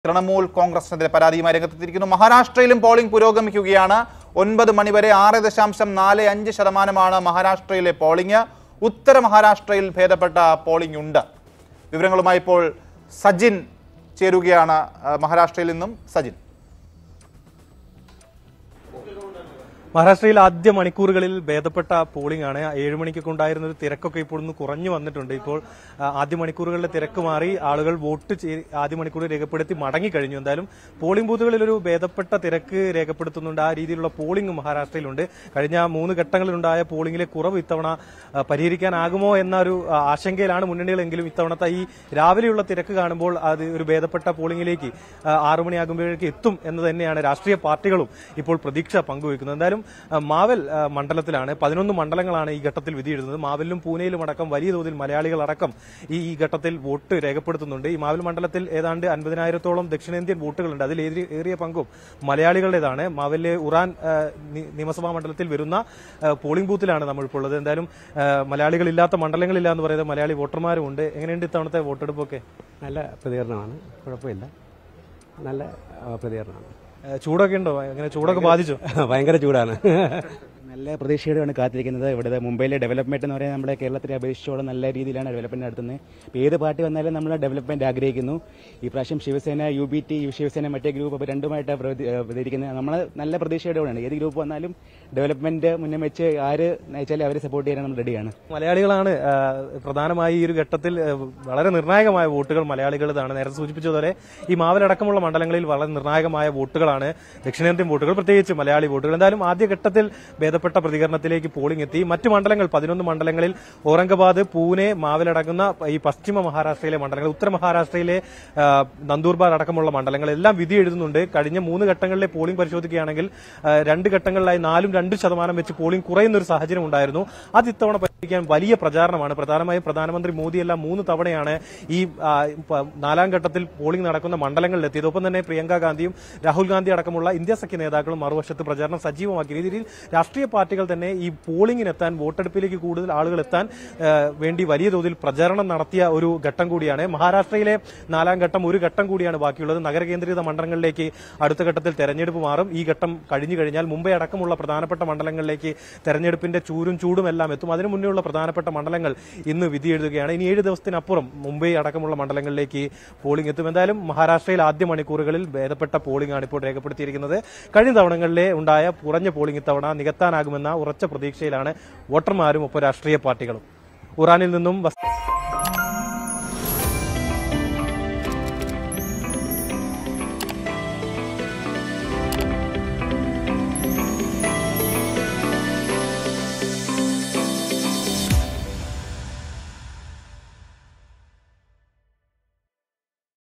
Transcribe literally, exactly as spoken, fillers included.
തൃണമൂൽ കോൺഗ്രസിനെതിരെ പരാതിയുമായി രംഗത്തെത്തിയിരിക്കുന്നു. മഹാരാഷ്ട്രയിലും പോളിംഗ് പുരോഗമിക്കുകയാണ്. ഒൻപത് മണിവരെ ആറ് ദശാംശം നാല് അഞ്ച് ശതമാനമാണ് മഹാരാഷ്ട്രയിലെ പോളിംഗ്. ഉത്തര മഹാരാഷ്ട്രയിൽ ഭേദപ്പെട്ട പോളിംഗ് ഉണ്ട്. വിവരങ്ങളുമായി ഇപ്പോൾ സജിൻ ചേരുകയാണ് മഹാരാഷ്ട്രയിൽ നിന്നും. സജിൻ, മഹാരാഷ്ട്രയിൽ ആദ്യ മണിക്കൂറുകളിൽ ഭേദപ്പെട്ട പോളിംഗ് ആണ്. ഏഴ് മണിക്കൊക്കെ ഉണ്ടായിരുന്ന ഒരു തിരക്കൊക്കെ ഇപ്പോൾ ഒന്ന് കുറഞ്ഞു വന്നിട്ടുണ്ട്. ഇപ്പോൾ ആദ്യ മണിക്കൂറുകളിലെ തിരക്ക് മാറി ആളുകൾ വോട്ട് ആദ്യ മണിക്കൂർ രേഖപ്പെടുത്തി മടങ്ങിക്കഴിഞ്ഞു. എന്തായാലും പോളിംഗ് ബൂത്തുകളിൽ ഒരു ഭേദപ്പെട്ട തിരക്ക് രേഖപ്പെടുത്തുന്നുണ്ട്. ആ രീതിയിലുള്ള പോളിംഗ് മഹാരാഷ്ട്രയിലുണ്ട്. കഴിഞ്ഞ മൂന്ന് ഘട്ടങ്ങളിലുണ്ടായ പോളിംഗിലെ കുറവ് ഇത്തവണ പരിഹരിക്കാനാകുമോ എന്നൊരു ആശങ്കയിലാണ് മുന്നണികളെങ്കിലും ഇത്തവണത്തെ ഈ രാവിലെയുള്ള തിരക്ക് കാണുമ്പോൾ അത് ഒരു ഭേദപ്പെട്ട പോളിംഗിലേക്ക് ആറു മണിയാകുമ്പോഴേക്ക് എത്തും എന്ന് തന്നെയാണ് രാഷ്ട്രീയ പാർട്ടികളും ഇപ്പോൾ പ്രതീക്ഷ പങ്കുവയ്ക്കുന്നത്. എന്തായാലും മാവൽ മണ്ഡലത്തിലാണ് പതിനൊന്ന് മണ്ഡലങ്ങളാണ് ഈ ഘട്ടത്തിൽ വിധി എഴുതുന്നത്. മാവലിലും പൂനെയിലും അടക്കം വലിയ തോതിൽ മലയാളികളടക്കം ഈ ഈ ഘട്ടത്തിൽ വോട്ട് രേഖപ്പെടുത്തുന്നുണ്ട്. ഈ മാവൽ മണ്ഡലത്തിൽ ഏതാണ്ട് അൻപതിനായിരത്തോളം ദക്ഷിണേന്ത്യൻ വോട്ടുകളുണ്ട്. അതിൽ ഏറിയ പങ്കും മലയാളികളുടേതാണ്. മാവലിലെ ഉറാൻ നിയമസഭാ മണ്ഡലത്തിൽ വരുന്ന പോളിംഗ് ബൂത്തിലാണ് നമ്മളിപ്പോൾ ഉള്ളത്. എന്തായാലും മലയാളികളില്ലാത്ത മണ്ഡലങ്ങളില്ല എന്ന് പറയുന്നത് മലയാളി വോട്ടർമാരും ഉണ്ട്. എങ്ങനെയുണ്ട് ഇത്തവണത്തെ വോട്ടെടുപ്പൊക്കെ? നല്ല പ്രതികരണമാണ്, കുഴപ്പമില്ല, നല്ല പ്രതികരണമാണ്. ചൂടൊക്കെ ഉണ്ടോ? അങ്ങനെ ചൂടൊക്കെ ബാധിച്ചോ? ഭയങ്കര ചൂടാണ്. നല്ല പ്രതീക്ഷയോടെയാണ് കാത്തിരിക്കുന്നത്. ഇവിടുത്തെ മുംബൈയിലെ ഡെവലപ്മെന്റ് എന്ന് പറയുന്നത് നമ്മുടെ കേരളത്തിലെ അപേക്ഷിച്ചോടെ നല്ല രീതിയിലാണ് ഡെവലപ്മെന്റ് നടത്തുന്നത്. ഇപ്പോൾ ഏത് പാർട്ടി വന്നാലും നമ്മൾ ഡെവലപ്മെന്റ് ആഗ്രഹിക്കുന്നു. ഈ പ്രാവശ്യം Shiv Sena, U B T, Shiv Sena മറ്റേ ഗ്രൂപ്പ് അപ്പോൾ രണ്ടുമായിട്ടാണ് പ്രതികരിക്കുന്നത്. നമ്മൾ നല്ല പ്രതീക്ഷയോടെയാണ് ഏത് ഗ്രൂപ്പ് വന്നാലും ഡെവലപ്മെന്റ് മുന്നേ വെച്ച് ആര് നയിച്ചാലും അവരെ സപ്പോർട്ട് ചെയ്യാൻ നമ്മൾ റെഡിയാണ്. മലയാളികളാണ് പ്രധാനമായി ഈ ഒരു ഘട്ടത്തിൽ വളരെ നിർണായകമായ വോട്ടുകൾ മലയാളികളാണ്. നേരത്തെ സൂചിപ്പിച്ചതുപോലെ ഈ മാവലടക്കമുള്ള മണ്ഡലങ്ങളിൽ വളരെ നിർണായകമായ വോട്ടുകളാണ് ദക്ഷിണേന്ത്യൻ വോട്ടുകൾ, പ്രത്യേകിച്ച് മലയാളി വോട്ടുകൾ. എന്തായാലും ആദ്യഘട്ടത്തിൽ ഭേദപ്പെട്ട പ്രതികരണത്തിലേക്ക് പോളിംഗ് എത്തി. മറ്റ് മണ്ഡലങ്ങൾ പതിനൊന്ന് മണ്ഡലങ്ങളിൽ ഔറംഗാബാദ്, പൂനെ, മാവലടങ്ങുന്ന ഈ പശ്ചിമ മഹാരാഷ്ട്രയിലെ മണ്ഡലങ്ങൾ, ഉത്തര മഹാരാഷ്ട്രയിലെ നന്ദൂർബാർ അടക്കമുള്ള മണ്ഡലങ്ങൾ എല്ലാം വിധി എഴുതുന്നുണ്ട്. കഴിഞ്ഞ മൂന്ന് ഘട്ടങ്ങളിലെ പോളിംഗ് പരിശോധിക്കുകയാണെങ്കിൽ രണ്ട് ഘട്ടങ്ങളിലായി നാലും രണ്ട് ശതമാനം വെച്ച് പോളിംഗ് കുറയുന്ന ഒരു സാഹചര്യം ഉണ്ടായിരുന്നു. അത് ഇത്തവണ പരിഹരിക്കാൻ വലിയ പ്രചാരണമാണ്. പ്രധാനമായും പ്രധാനമന്ത്രി മോദിയെല്ലാം മൂന്ന് തവണയാണ് ഈ നാലാം ഘട്ടത്തിൽ പോളിംഗ് നടക്കുന്ന മണ്ഡലങ്ങളിലെത്തിയത്. ഒപ്പം തന്നെ പ്രിയങ്ക ഗാന്ധിയും രാഹുൽ ഗാന്ധി അടക്കമുള്ള ഇന്ത്യ സഖ്യ നേതാക്കളും മറുവശത്ത് പ്രചാരണം സജീവമാക്കിയ രീതിയിൽ രാഷ്ട്രീയ പാർട്ടികൾ തന്നെ ഈ പോളിംഗിനെത്താൻ, വോട്ടെടുപ്പിലേക്ക് കൂടുതൽ ആളുകൾ എത്താൻ വേണ്ടി വലിയ തോതിൽ പ്രചാരണം നടത്തിയ ഒരു ഘട്ടം കൂടിയാണ്. മഹാരാഷ്ട്രയിലെ നാലാം ഘട്ടം ഒരു ഘട്ടം കൂടിയാണ് ബാക്കിയുള്ളത്. നഗരകേന്ദ്രീകൃത മണ്ഡലങ്ങളിലേക്ക് അടുത്ത ഘട്ടത്തിൽ തെരഞ്ഞെടുപ്പ് മാറും. ഈ ഘട്ടം കഴിഞ്ഞു കഴിഞ്ഞാൽ മുംബൈ അടക്കമുള്ള പ്രധാനപ്പെട്ട മണ്ഡലങ്ങളിലേക്ക് തെരഞ്ഞെടുപ്പിന്റെ ചൂരും ചൂടും എല്ലാം എത്തും. അതിനു മുന്നേയുള്ള പ്രധാനപ്പെട്ട മണ്ഡലങ്ങൾ ഇന്ന് വിധി എഴുതുകയാണ്. ഇനി ഏഴ് ദിവസത്തിനപ്പുറം മുംബൈ അടക്കമുള്ള മണ്ഡലങ്ങളിലേക്ക് പോളിംഗ് എത്തും. എന്തായാലും മഹാരാഷ്ട്രയിൽ ആദ്യ മണിക്കൂറുകളിൽ ഭേദപ്പെട്ട പോളിംഗ് ആണ് ഇപ്പോൾ രേഖപ്പെടുത്തിയിരിക്കുന്നത്. കഴിഞ്ഞ തവണകളിലെ ഉണ്ടായ കുറഞ്ഞ പോളിംഗ് ഇത്തവണ നികത്താനാകുമെന്ന ഉറച്ച പ്രതീക്ഷയിലാണ് വോട്ടർമാരും ഒപ്പം രാഷ്ട്രീയ പാർട്ടികളും. ഉറാനിൽ നിന്നും